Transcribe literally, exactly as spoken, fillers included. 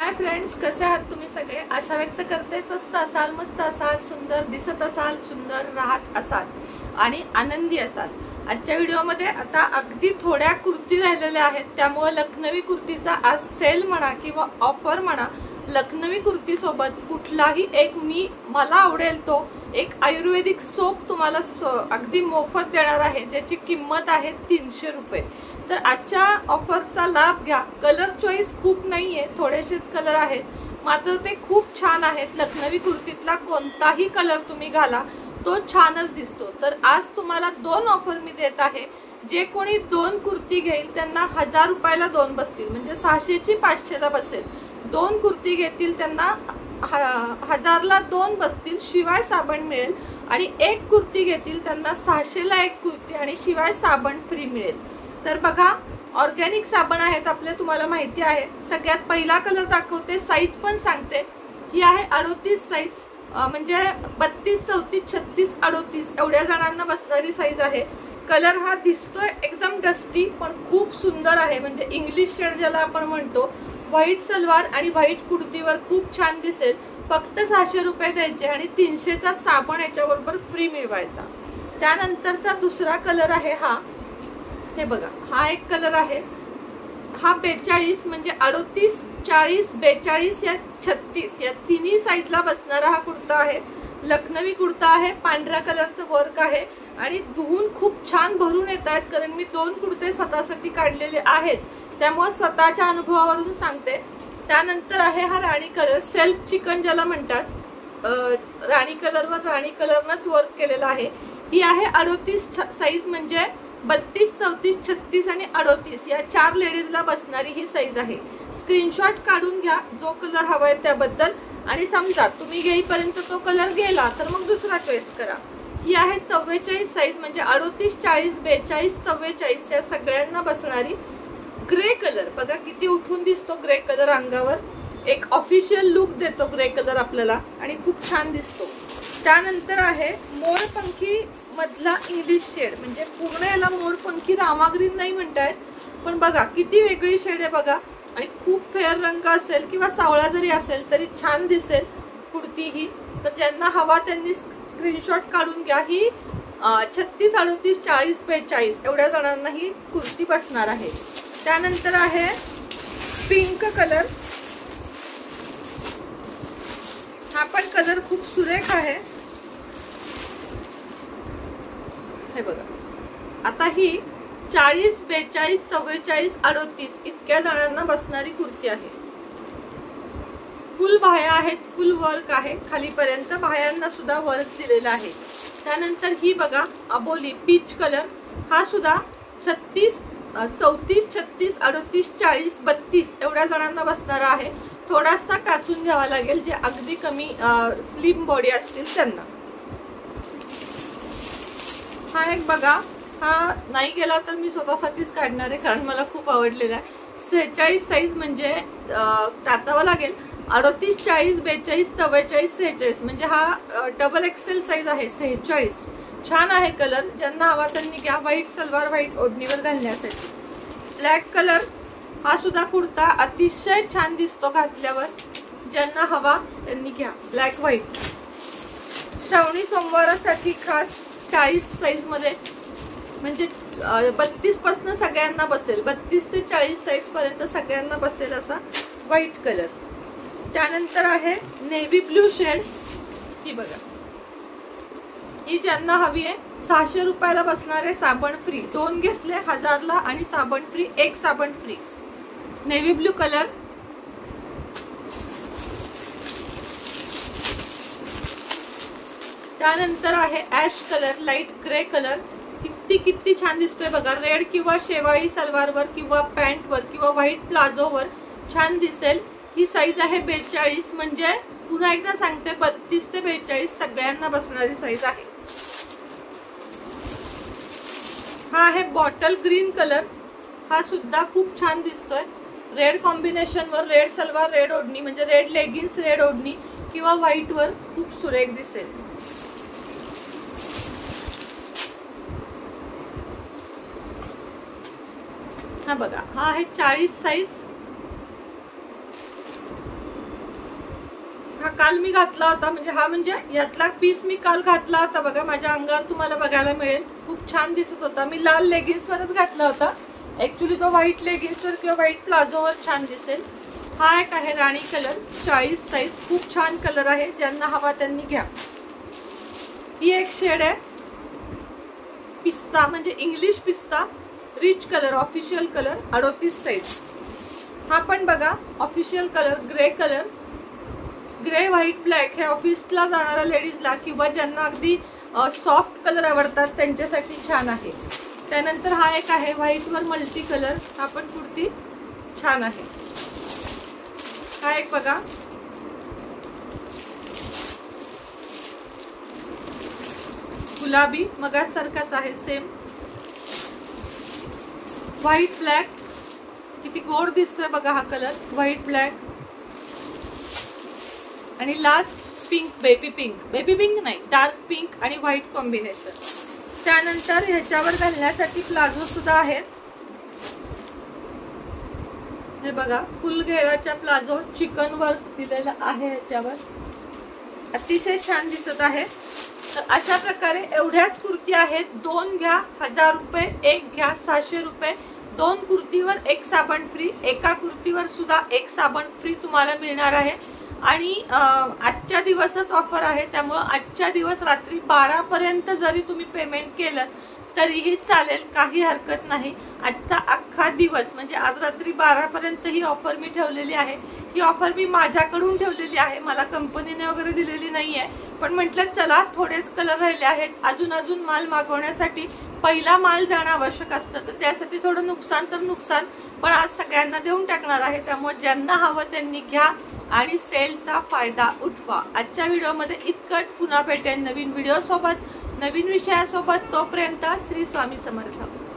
Hi friends, कसे आहात तुम्ही सगळे? आशा व्यक्त करते स्वस्त असाल, मस्त असाल, सुंदर दिसत असाल, सुंदर राहत असाल आणि आनंदी असाल। आजच्या व्हिडिओमध्ये आता अगदी थोड्या कुर्ती राहिलेल्या आहेत, त्यामुळे लखनवी कुर्तीचा आज सेल म्हणा किंवा ऑफर म्हणा, लखनवी कुर्ती सोबत कुठलाही एक मी मला आवडेल तो एक आयुर्वेदिक सोप तुम्हाला अगदी मोफत देणार आहे, ज्याची किंमत आहे तीनशे रुपये। तर आजच्या ऑफरचा लाभ घ्या। कलर चॉईस खूप नाहीये, थोडेसेच कलर आहेत, मात्र ते खूप छान आहेत। लखनवी कुर्तीतला कोणताही कलर तुम्ही घाला तो छानच दिसतो। तर आज तुम्हाला दोन ऑफर मी देत आहे। जे कोणी दोन कुर्ती घेईल त्यांना हजार रुपयाला दोन बसतील, म्हणजे सहाशे ची पाचशे ला बसेल। दोन कुर्ती घेतील त्यांना हजारला दोन बसतील, शिवाय साबण मिळेल। आणि एक कुर्ती घेतील त्यांना सहाशे ला एक कुर्ती आणि शिवाय साबण फ्री मिळेल। तर बघा, ऑर्गॅनिक साबण आहेत आपले, तुम्हाला माहिती आहे। सगळ्यात पहिला कलर दाखवते, साईज पण सांगते। ही आहे अडोतीस साईज, म्हणजे बत्तीस चौतीस छत्तीस अडोतीस एवढ्या जणांना बसणारी साईज आहे। कलर हा दिसतोय एकदम डस्टी पण खूप सुंदर आहे, म्हणजे इंग्लिश शेड ज्याला आपण म्हणतो। व्हाईट सलवार आणि व्हाईट कुर्तीवर खूप छान दिसेल। फक्त सहाशे रुपये द्यायचे आणि तीनशेचा साबण याच्याबरोबर फ्री मिळवायचा। त्यानंतरचा दुसरा कलर आहे हा, हे बघा, हा एक कलर आहे। हा बेचाळीस म्हणजे अडोतीस चाळीस बेचाळीस या छत्तीस या तिन्ही साईजला बसणारा हा कुर्ता आहे। लखनवी कुर्ता आहे, पांढऱ्या कलरचं वर्क आहे आणि धुवून खूप छान भरून येत आहेत, कारण मी दोन कुर्ते स्वतःसाठी काढलेले आहेत, त्यामुळे स्वतःच्या अनुभवावरून सांगते। त्यानंतर आहे हा राणी कलर, सेल्फ चिकन ज्याला म्हणतात। राणी कलरवर राणी कलरनंच वर्क केलेला आहे। ही आहे अडोतीस साईज, म्हणजे बत्तीस चौतीस छत्तीस आणि अडोतीस या चार लेडीजला बसणारी ही साईज आहे। स्क्रीनशॉट काढून घ्या जो कलर हवाय त्याबद्दल, आणि समजा तुम्ही घेईपर्यंत तो कलर गेला तर मग दुसरा चॉईस करा। ही आहे चव्वेचाळीस साईज, म्हणजे अडोतीस चाळीस बेचाळीस चव्वेचाळीस या सगळ्यांना बसणारी ग्रे कलर। बघा किती उठून दिसतो ग्रे कलर अंगावर, एक ऑफिशियल लुक देतो ग्रे कलर आपल्याला आणि खूप छान दिसतो। त्यानंतर आहे मोरपंखी मधला इंग्लिश शेड, म्हणजे पूर्ण याला मोरपंखी रामाग्रीन नाही म्हणतायत, पण बघा किती वेगळी शेड आहे बघा। आणि खूप फेअर रंग असेल किंवा सावळा जरी असेल तरी छान दिसेल कुर्ती ही। तर ज्यांना हवा त्यांनी स्क्रीनशॉट काढून घ्या। ही छत्तीस अडोतीस चाळीस बेचाळीस एवढ्या जणांना ही कुर्ती बसणार आहे। त्यानंतर आहे पिंक कलर, हा पण कलर खूप सुरेख आहे, हे बघा। आता ही चाळीस बेचाळीस चव्वेचाळीस अडोतीस इतक्या जणांना बसणारी कुर्ती आहे। फुल बाह्या आहेत, फुल वर्क आहे, खालीपर्यंत बाह्यांना सुद्धा वर्क दिलेला आहे। त्यानंतर ही बघा अबोली पीच कलर, हा सुद्धा छत्तीस चौतीस छत्तीस अडोतीस चाळीस बत्तीस एवढ्या जणांना बसणारा आहे। थोडासा टाचून घ्यावा लागेल, जे अगदी कमी स्लिम बॉडी असतील त्यांना। हा एक बघा, हा नाही गेला तर मी स्वतःसाठीच काढणार आहे, कारण मला खूप आवडलेला आहे। सेहेचाळीस साईज, म्हणजे टाचावा लागेल। अडोतीस चाळीस बेचाळीस चव्वेचाळीस सेहेचाळीस, म्हणजे हा डबल एक्सेल साईज आहे। सेहेचाळीस छान आहे कलर, ज्यांना हवा त्यांनी घ्या। व्हाईट सलवार व्हाईट ओढणीवर घालण्यासाठी। ब्लॅक कलर, हा सुद्धा कुर्ता अतिशय छान दिसतो घातल्यावर, ज्यांना हवा त्यांनी घ्या। ब्लॅक व्हाईट श्रावणी सोमवारासाठी खास चाळीस साईज मध्ये, म्हणजे बत्तीस पासून सगळ्यांना बसेल, बत्तीस ते चाळीस साईज पर्यंत सगळ्यांना बसेल असा व्हाईट कलर। त्यानंतर आहे नेव्ही ब्लू शेड, ही बघा, ही ज्यांना हवी आहे सहाशे रुपयाला बसणारे साबण फ्री, दोन घेतले हजारला आणि साबण फ्री, एक साबण फ्री। नेव्ही ब्लू कलर, त्यानंतर आहे ash colour, light grey colour, किती किती छान दिसतोय बघा। रेड किंवा शेवाळी सलवारवर किंवा पॅन्टवर किंवा व्हाईट प्लाझोवर छान दिसेल। ही साईज आहे बेचाळीस, म्हणजे पुन्हा एकदा सांगते बत्तीस ते बेचाळीस सगळ्यांना बसणारी साईज आहे। हा आहे बॉटल ग्रीन कलर, हा सुद्धा खूप छान दिसतोय। रेड कॉम्बिनेशन वर रेड सलवार रेड ओढणी, म्हणजे रेड लेगिन्स रेड ओढणी किंवा व्हाईट वर खूप सुरेख दिसेल। हा बघा, हा आहे चाळीस साईज, हा काल मी घातला होता, म्हणजे हा म्हणजे यातला पीस मी काल घातला होता बघा, माझ्या अंगावर तुम्हाला बघायला मिळेल. खूप छान दिसत होता. मी लाल लेगिन्सवरच घातला होता. ऍक्च्युली तो व्हाईट लेगिन्सवर किंवा व्हाईट प्लाझोवर छान दिसेल. हा एक आहे राणी कलर, चाळीस साईज. खूप छान कलर आहे, ज्यांना हवा त्यांनी घ्या. ही एक शेड आहे पिस्ता, म्हणजे इंग्लिश पिस्ता, रिच कलर, ऑफिशियल कलर, अडोतीस साईज. हा पण बघा official colour, grey colour, grey white black. हे ऑफिसला जाणाऱ्या लेडीजला किंवा ज्यांना अगदी सॉफ्ट कलर आवडतात त्यांच्यासाठी छान आहे. त्यानंतर हा एक आहे व्हाईटवर मल्टी कलर, हा पण कुर्ती छान आहे. हा एक बघा गुलाबी, मगासारखाच आहे सेम, व्हाईट ब्लॅक. किती गोड दिसतोय बघा हा कलर, व्हाईट ब्लॅक. आणि last pink, baby pink, baby pink नाही, डार्क पिंक आणि व्हाईट कॉम्बिनेशन. त्यानंतर ह्याच्यावर घालण्यासाठी प्लाझो सुद्धा आहेत. हे बघा फुल घेराच्या प्लाझो, चिकन वर्क दिलेलं आहे ह्याच्यावर, अतिशय छान दिसत आहे. तर अशा प्रकारे एवढ्याच कुर्ती आहेत. दोन घ्या हजार रुपये, एक घ्या सहाशे रुपये. दोन कुर्तीवर एक साबण फ्री, एका कुर्तीवर सुद्धा एक साबण फ्री तुम्हाला मिळणार आहे. आणि आजच्या दिवसच ऑफर आहे, त्यामुळे आजच्या दिवस रात्री बारा पर्यंत जरी तुम्ही पेमेंट केलं तरीही चालेल, काही हरकत नाही. आजचा अख्खा दिवस म्हणजे आज रात्री बारा पर्यंत ही ऑफर मी ठेवलेली आहे. ही ऑफर मी माझ्याकडून ठेवलेली आहे, मला कंपनीने वगैरे दिलेली नाहीये. पण म्हटलं चला थोडेच कलर राहिले आहेत, अजून अजून माल मागवण्यासाठी पहिला माल जाणं आवश्यक असतं, तर त्यासाठी थोडं नुकसान तर नुकसान, पण आज सगळ्यांना देऊन टाकणार आहे. त्यामुळे ज्यांना हवं त्यांनी घ्या आणि सेलचा फायदा उठवा. आजच्या व्हिडिओमध्ये इतकंच. पुन्हा भेटेन नवीन व्हिडिओ सोबत, नवीन विषयासोबत. तोपर्यंत श्री स्वामी समर्थ.